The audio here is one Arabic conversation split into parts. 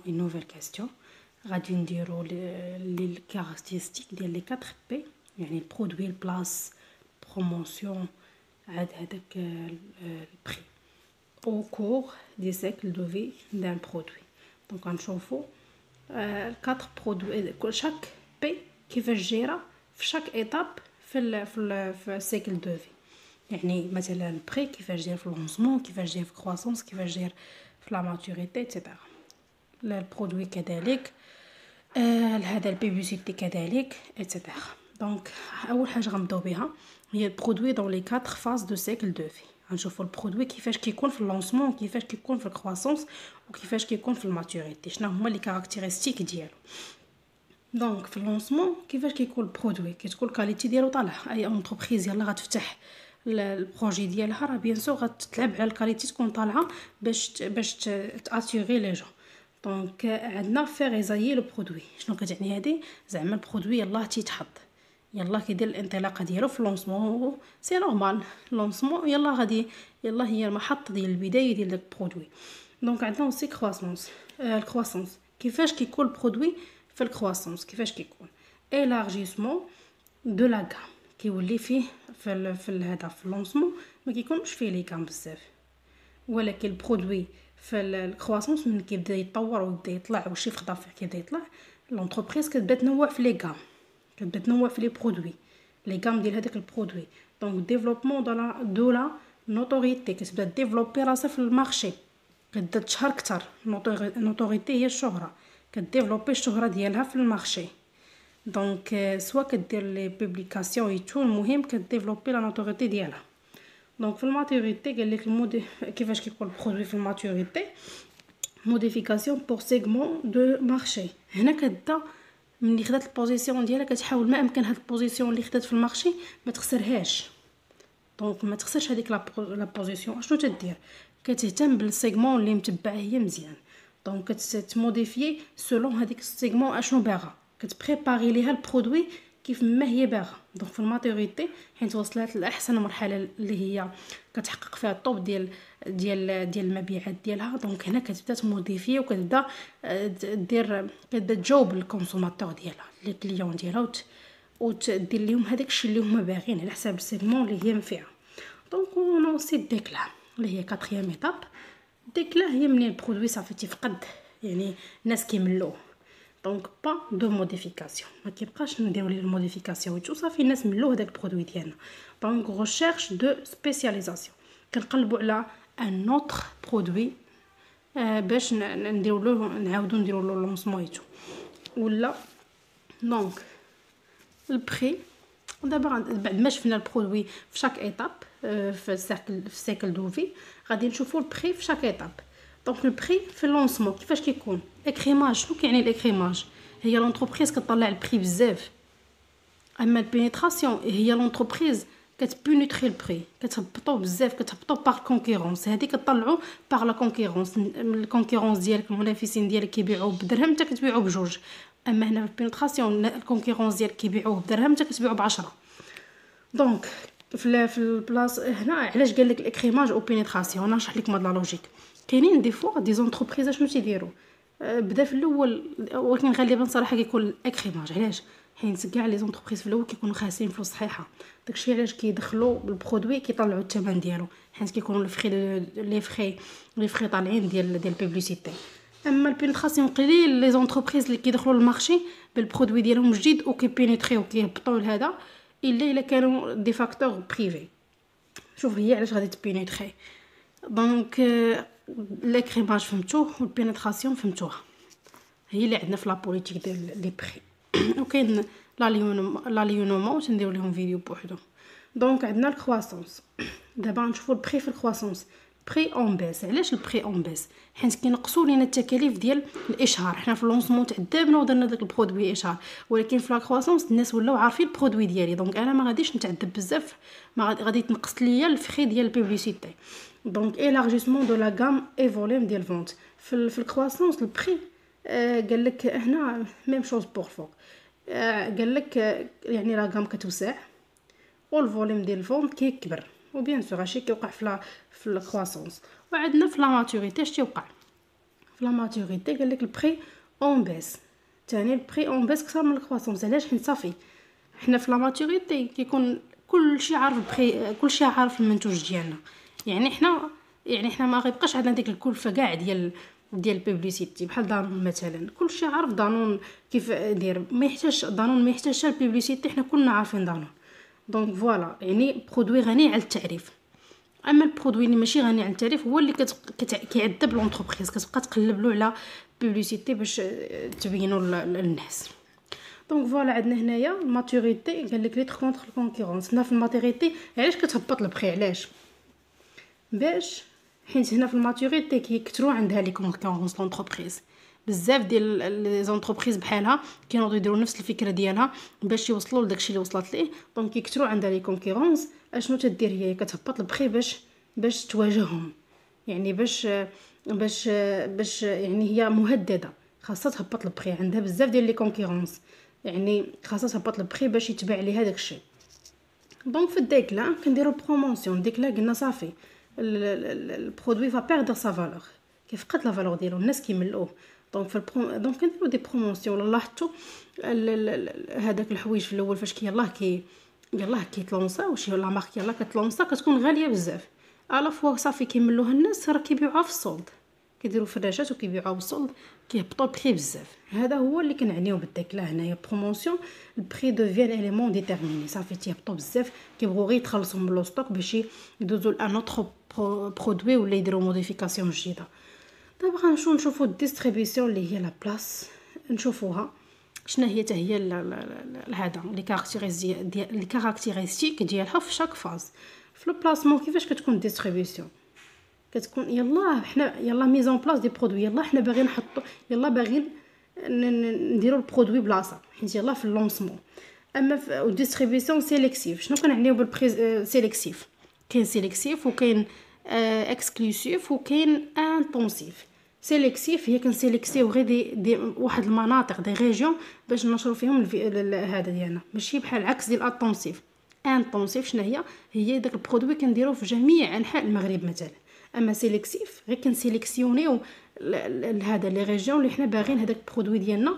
une nouvelle question. غادي نديرو لي كارactéristiques ديال لي 4 بي، يعني برودوي، البلاص، بروموسيون، عاد هذاك البري au cours du cycle de vie d'un produit. دونك غنشوفو 4 برودوي، شاك بي كيفاش جايره في شاك ايطاب في السيكل دو في. يعني مثلا البري كيفاش جاير في اللونسمون، كيفاش جاير في كرواسونس، كيفاش جاير في لا ماتوريتي ايتترا. البرودوي كذلك، هذا البيبليسيتي كذلك ايتترا. دونك اول حاجه غنبداو بها هي البرودوي دون لي 4 فاز دو سيكل دو في. غنشوفوا البرودوي كيفاش كيكون في اللونسمون، كيفاش كيكون في الكرواسونس، وكيفاش كيكون في الماتوريتي، شنو هما لي كاركتيرستيك ديالو. دونك في اللونسمون كيفاش كيكون البرودوي، كتكون الكاليتي ديالو طالعه. اي اونتربريز يلا غتفتح البروجي ديالها راه بيان سور غتلعب على الكاليتي تكون طالعه باش تاسيغي لي جون. دونك عندنا فيغ ايزايي لو برودوي. شنو كتعني هادي؟ زعما البرودوي يلاه تيتحط، يلا كيدير الانطلاقه ديالو في اللونسمون، سي نورمال. اللونسمون يلا غادي، يلا هي المحطه ديال البدايه ديال داك البرودوي. دونك عندنا اوسي كرواسونس. الكرواسونس كيفاش كيكون البرودوي في الكرواسونس، كيفاش كيكون ايلارجيسمون دو لا غام، كيولي فيه في هذا في اللونسمون ما كيكونش فيه لي غام بزاف. ولكن البرودوي في الكرواسونس من كيبدا يتطور ويبدا يطلع والشيفر دافير كيبدا يطلع، لونتربريز كتبدا تنوع في لي غام، كتبدا تنوع في لي برودوي، لي غام ديال هذاك البرودوي. دونك ديفلوبمون دو لا نوتوريتي، كتبدا ديفلوبي راسها في المارشي، كتبدا تشهر اكثر. نوتوريتي هي الشهره، كديفلوبي الشهره ديالها في المارشي. دونك سوا كدير لي بوبليكاسيون ايتو، المهم كديفلوبي لا نوتوريتي ديالها. دونك في الماتوريتي قال لك كيفاش كيكون البرودوي في الماتوريتي، موديفيكاسيون بور سيغمون دو مارشي. هنا كتبدا ملي خدات البوزيسيون ديالها كتحاول ما امكن هاد البوزيسيون اللي خدات في المارشي ما تخسرهاش. دونك ما تخسرش هذيك لا بوزيسيون. اشنو تدير؟ كتهتم بالسيغمون اللي متبعه هي مزيان. دونك كتموديفيي سولون هذيك السيغمون اشنو باغا، كتبريباري ليها البرودوي كيف ما هي باغا. دونك في الماتوريتي حيت وصلت لاحسن مرحله اللي هي كتحقق فيها الطوب ديال المبيعات ديالها. دونك هنا كتبدا تموديفي وكتبدا دير، كتبدا تجاوب الكونسوماتور ديالها، لي كليون ديالها، وتدير لهم هذاك الشيء اللي هما باغيين على حساب السيغمون اللي هي فيها. دونك اون اوسي ديكلا اللي هي 4 ايطاب. ديكلا هي منين البرودوي صافي تيفقد، يعني الناس كيملوه. دونك با دو موديفيكاسيون، ما كيبقاش نديرو ليه الموديفيكاسيون وتو صافي الناس ملوه داك البرودوي ديالنا. دونك ريشيرش دو سبيسياليزاسيون، كنقلبوا على ان اوتر برودوي باش نديرو له، نعاودو نديرو له لونسمون ايتو ولا. دونك البري دابا بعد ما شفنا البرودوي في شاك ايطاب في السيكل دو في، غادي نشوفوا البري في شاك ايطاب. دونك البري في اللونسمون كيفاش كيكون؟ اكريماج. شنو كيعني الاكريماج؟ هي لونتربريز كطلع البري بزاف. اما البينيتراسيون هي لونتربريز كتبينيتري البري، كتهبطو بزاف، كتهبطو باغ كونكورونس. هادي كطلعو باغ لا كونكورونس، الكونكورونس ديالك، المنافسين ديالك كيبيعوا بدرهم انت كتبيعوا بجوج. اما هنا في البينيتراسيون الكونكورونس ديالك كيبيعوه بدرهم انت كتبيعوا ب10. دونك في البلاص هنا علاش قال لك الاكريماج او بينيتراسيون؟ انا نشرح لكم هاد لا لوجيك. كاينين دي فوا دي زونتربريز شنو تيديروا؟ بدا في الاول، ولكن غالبا صراحه كيكون الاكريماج. علاش؟ حيت كاع لي زونتربريز في الاول كيكونوا خاسرين فلوس صحيحه. داكشي علاش كيدخلوا بالبرودوي كيطلعوا الثمن ديالو، حيت كيكونوا لي فري طالعين ديال البوبليسيتي. اما البينيتراسيون قليل لي زونتربريز اللي كيدخلوا للمارشي بالبرودوي ديالهم جديد وكيبينيتريو كيهبطوا لهذا الا كانوا دي فاكتور بريفي. شوف هي علاش غادي تبينيتري. دونك ليكريماج فهمتوه والبينيتراسيون فهمتوها، هي اللي عندنا في لا بوليتيك ديال لي بري. وكاين لا ليونومون نديرو لهم فيديو بوحدهم. دونك عندنا الكرواسونس. دابا نشوفوا البري في الكرواسونس. بري اون بيس. علاش البري اون بيس؟ حيت كينقصوا لينا التكاليف ديال الاشهار. حنا في اللونسمون تعذبنا ودرنا داك البرودوي اشهار، ولكن في لا كرواسونس الناس ولاو عارفين البرودوي ديالي. دونك انا ما غاديش نتعذب بزاف، ما غادي تنقص ليا الفري ديال البوبليسيتي. دونك ايلارجيسمون دو لا غام اي فوليوم ديال فونت. في الكرواسونس البري قال لك هنا ميم شوز بور فوق. قال لك يعني لا غام كتوسع والفوليوم ديال الفونت كيكبر، وبيان سور هادشي كيوقع في الكرواسونس. وعندنا في لا ماتوريتي اش تيوقع؟ في لا ماتوريتي قال لك البري اون بيس، ثاني البري اون بيس اكثر من الكرواسونس. علاش؟ حيت صافي حنا في لا ماتوريتي كيكون كلشي عارف البري، كلشي عارف المنتوج ديالنا. يعني حنا ما غيبقاش عندنا ديك الكلفه كاع ديال البوبليسيتي. بحال دانون مثلا كلشي عارف دانون كيف دير، ما يحتاجش دانون، ما يحتاجش البوبليسيتي، حنا كلنا عارفين دانون. دونك فوالا، يعني برودوي غني على التعريف. اما البرودوي اللي ماشي غني على التعريف هو اللي كيعذب لونتربريز، كتبقى تقلب له على بوبليسيتي باش تبينوا للناس. دونك فوالا عندنا هنايا الماتوريتي قال لك ليتر كونتر الكونكورونس. هنا في الماتوريتي علاش كتهبط البري؟ علاش؟ باش حيت هنا في الماتوريتي كيكثروا عندها لي كونكورونس لونتربريز. بزاف ديال لي زونتربريز بحالها كينوضوا يديروا نفس الفكره ديالها باش يوصلوا لداكشي اللي وصلت ليه. دونك كيكثروا عندها لي كونكورونس. اشنو تدير هي؟ كتهبط البري باش تواجههم، يعني باش يعني هي مهدده، خاصها تهبط البري، عندها بزاف ديال لي كونكورونس، يعني خاصها تهبط البري باش يتباع ليها داكشي. دونك في الديكلا كنديروا بروموسيون. الديكلا قلنا صافي البرودوي فا بيردر سا فالور، كيفقد لا فالور ديالو، الناس كيملؤوه. دونك في دونك كنديروا دي بروموسيون. لاحظتوا هذاك الحوايج في الاول فاش يلاه كيتلونساو شي لا مارك، يلاه كتلونسا كتكون غاليه بزاف، الا فوا صافي كيملوها الناس راه كيبيعوها في السولد، كيديروا فراشات وكيبيعوها بالسولد، كيهبطوا البري بزاف. هذا هو اللي كنعنيو بالديكلا هنايا بروموسيون. البري دوفيان اليمون ديتيرميني، صافي تيهبطوا بزاف، كيبغوا غير يتخلصوا من لو ستوك باش يدوزوا لان اوتر برودوي ولا يديروا موديفيكاسيون جديده. دابا غنشوفوا الديستريبيسيون اللي هي لا بلاس، نشوفوها شنو هي حتى هي هذا لي كاركتيرستيك ديالها في شاك فاز. في لو بلاسمون كيفاش كتكون الديستريبيسيون؟ كتكون يلا ميزون بلاص دي برودوي، يلا حنا باغيين نحطوا، يلا باغيين نديروا البرودوي بلاصه، حيت يلا في اللونسمون. اما في الديستريبيسيون سيليكتيف، شنو كنعنيو بالبري سيليكتيف؟ كاين سيليكتيف وكاين اكسكلوسيف وكاين انتونسيف. سيليكتيف هي كنسيليكسيو غير دي واحد المناطق دي ريجيون باش نشرو فيهم هذا ديالنا، ماشي بحال عكس ديال انتونسيف. انتونسيف شنو هي داك البرودوي كنديروه في جميع انحاء المغرب مثلا. اما سيليكتيف غير كنسيليكسيونيو هذا لي ريجيون اللي حنا باغيين هذاك البرودوي ديالنا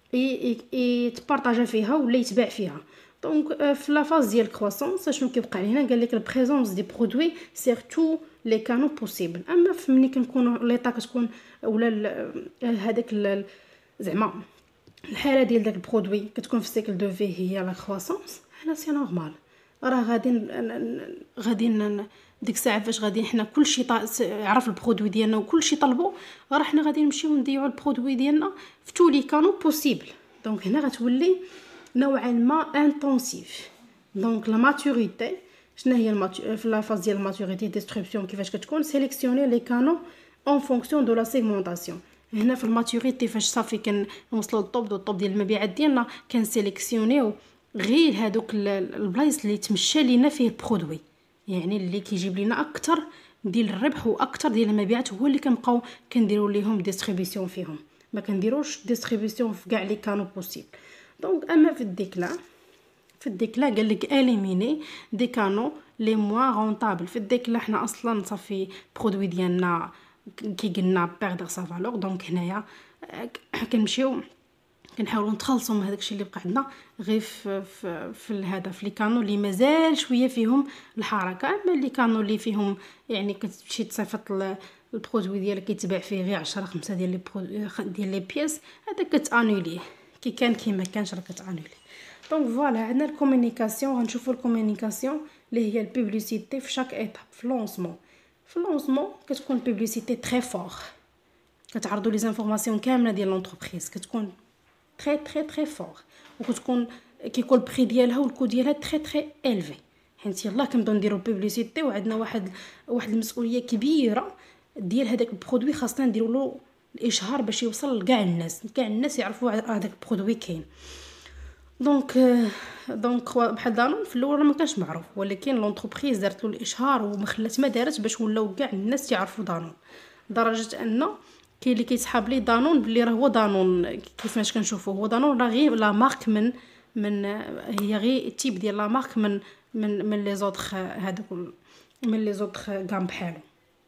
يتبارطاجا فيها ولا يتباع فيها. دونك في لا فاز ديال الكرواسونس شنو كيبقى لينا؟ قال لك البريزونس دي برودوي سيرتو لي كانو بوسيبل. اما ملي كنكونوا ليطا كتكون ولا هذاك زعما الحاله ديال داك البرودوي كتكون في سيكل دو في هي لا كرواسونس، هنا سي نورمال. راه غادي ديك الساعه فاش غادي حنا كلشي عرف البرودوي ديالنا وكلشي طلبوا، راه حنا غادي نمشيو نديعوا البرودوي ديالنا في تولي كانو بوسيبل. دونك هنا غتولي نوعا ما انتونسيف. دونك لا ماتوريتي شنو هي في لا فاز ديال الماتوريتي ديستريبسيون كيفاش كتكون؟ سيليكسيوني لي كانو اون فونكسيون دو لا سيغمونطاسيون. هنا في الماتوريتي فاش صافي كنوصلوا للطوب ديال المبيعات ديالنا كنسيليكسيونيو غير هادوك البلايص اللي تمشى لينا فيه البرودوي، يعني اللي كيجيب لينا اكثر ديال الربح واكثر ديال المبيعات، هو اللي كنبقاو كنديروا ليهم ديستريبيسيون فيهم، ما كنديروش ديستريبيسيون في كاع لي كانو بوسيبل. دونك اما في الديكلا قال لك اليميني دي كانو لي موان رونطابل. في الديكلا حنا اصلا صافي برودوي ديالنا كي قلنا بيردر سا فالور. دونك هنايا كنمشيو كنحاولوا نتخلصوا من هذاك الشيء اللي بقى عندنا غير في الهدف لي كانوا اللي مازال شويه فيهم الحركه. اما اللي كانوا اللي فيهم يعني كتمشي تصيفط البرودوي ديالك كيتباع فيه غير 10-5 ديال لي بياس، هذا كتانوليه كي كان كي ما كانش راه كتانوليه. دونك فوالا عندنا الكومونيكاسيون. غنشوفوا الكومونيكاسيون اللي هي البوبليسيتي في شاك ايتاب. في اللونسمون كتكون البوبليسيتي تري فور، كتعرضوا لي زانفورماسيون كامله ديال لونتربريز، كتكون تري تري تري فور، وكتكون كيكون البري ديالها والكو ديالها تري تري الفي. حيت يلاه كنبداو نديرو بوبليسيتي وعندنا واحد المسؤوليه كبيره ديال هذاك البرودوي، خاصنا نديروا له الاشهار باش يوصل لكاع الناس يعرفوا هذاك البرودوي كاين. دونك بحال دانون في الاول ما كانش معروف، ولكن لونتربريز دارت له الاشهار وما خلات ما دارت باش ولاو كاع الناس يعرفوا دانون، لدرجه ان كاين اللي كيسحاب لي دانون بلي راه هو دانون. كيفاش كنشوفوا هو دانون راه غير لا مارك من هي غير التيب ديال لا مارك من لي زوطخ هذوك من لي زوطخ كاع بحالو.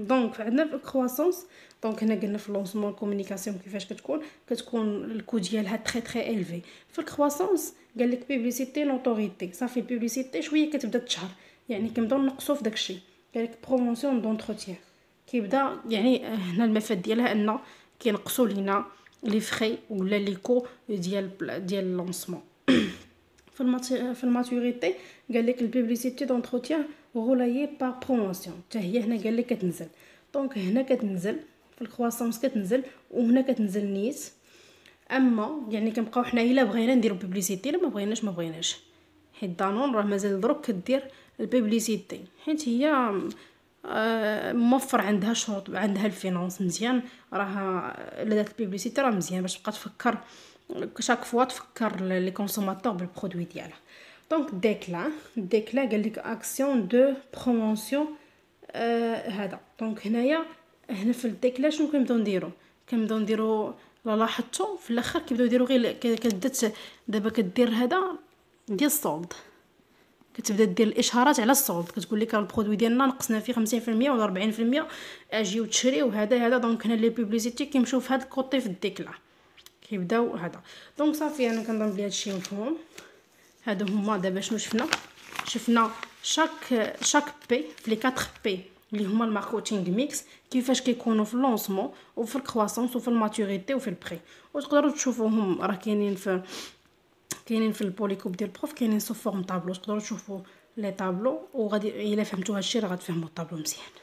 دونك عندنا في الكرواسونس، دونك هنا قلنا في اللونسمون كومونيكاسيون كيفاش كتكون الكو ديالها تري تري الفي. في الكرواسونس قال لك بيبليسيتي نوتوريتي، صافي البيبليسيتي شويه كتبدا تشهر، يعني كنبداو نقصوا في داكشي. قال لك بروموسيون دونتروتيان، كيبدا يعني هنا المفاد ديالها ان كينقصوا لينا لي فري ولا لي كو ديال اللونسمون. في الماتوريتي قال لك البيبليسيتي دونتروتيان غولايي بار بروموسيون، حتى هي هنا قال لك كتنزل. دونك هنا كتنزل في الكرواسونس كتنزل، وهنا كتنزل نيت. اما يعني كنبقاو حنا الا بغينا نديرو بيبليسيتي، الا ما بغيناش، حيت دانون راه مازال دروك كدير البيبليسيتي، حيت هي موفر عندها شروط، عندها الفينانس مزيان، راه الا دات البيبليسيتي راه مزيان باش تبقى تفكر شاك فوا تفكر لي كونسوماتور بالبرودوي ديالها. دونك ديكلا قال لك اكسيون دو بروموسيون. هذا دونك هنايا في الديكلا شنو كنبداو نديرو لا لاحظتوا في الاخر كيبداو يديروا غير كدات دابا كدير هذا ديال الصولد، كتبدا دير الاشهارات على الصولد، كتقول لك راه البرودوي ديالنا نقصنا فيه 50% ولا 40%، اجيو تشريو هذا. دونك هنا لي بوبليسيتي كيمشيو في هذا الكوطي في الديكلا كيبداو هذا. دونك صافي انا كنظن بلي هادشي مفهوم. هادو هما دابا شنو شفنا شاك بي في لي 4 بي اللي هما الماركتينغ ميكس، كيفاش كيكونوا في اللونسمون وفي الكرواسونس وفي الماتوريتي وفي البري. وتقدروا تشوفوهم راه كاينين في البوليكوب ديال البروف، كاينين سو فورم طابلو، تقدروا تشوفوا لي طابلو، وغادي الا فهمتوا هادشي راه غتفهموا الطابلو مزيان.